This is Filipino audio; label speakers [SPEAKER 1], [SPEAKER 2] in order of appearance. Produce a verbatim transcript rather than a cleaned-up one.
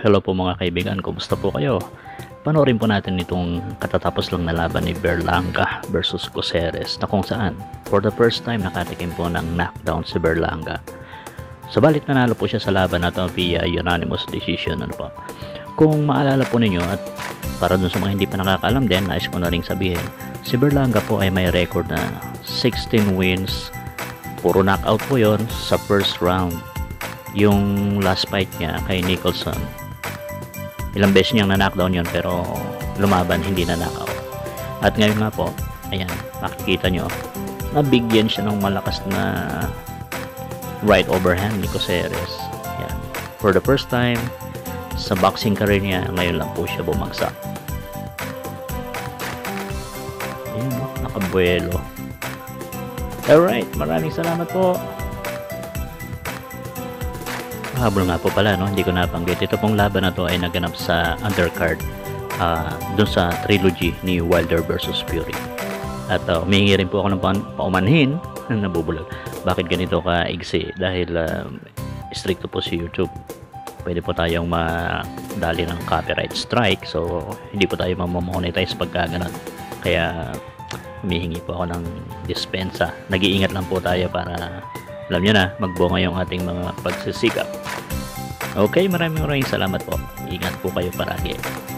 [SPEAKER 1] Hello po mga kaibigan, kumusta po kayo? Panoorin po natin itong katatapos lang na laban ni Berlanga versus Coceres na kung saan for the first time nakatikim po ng knockdown si Berlanga. Sabalit nanalo po siya sa laban na ito via unanimous decision. Ano po? Kung maalala po ninyo at para dun sa mga hindi pa nakakaalam din, nais ko na rin sabihin, si Berlanga po ay may record na sixteen wins, puro knockout po yon sa first round. Yung last fight niya kay Nicholson, ilang beses niyang na-knockdown yun pero lumaban, hindi na knockout. At ngayon nga po, ayan, makikita nyo, nabigyan siya ng malakas na right overhand ni Coceres. Ayan. For the first time sa boxing career niya, ngayon lang po siya bumagsak. Ayan, nakabuelo. Alright, maraming salamat po. Habol nga po pala, no? Hindi ko napanggit. Ito pong laban na to ay naganap sa undercard uh, dun sa trilogy ni Wilder versus Fury. At uh, umihingi rin po ako ng pa paumanhin nabubulag. Bakit ganito ka igsi? Dahil uh, stricto po si YouTube. Pwede po tayong madali ng copyright strike. So, hindi po tayo mamamonetize pagka ganun. Kaya, humihingi po ako ng dispensa. Nag-iingat lang po tayo para alam nyo na, magbunga yung ating mga pagsisikap. Okay, maraming maraming salamat po. Ingat po kayo paragi.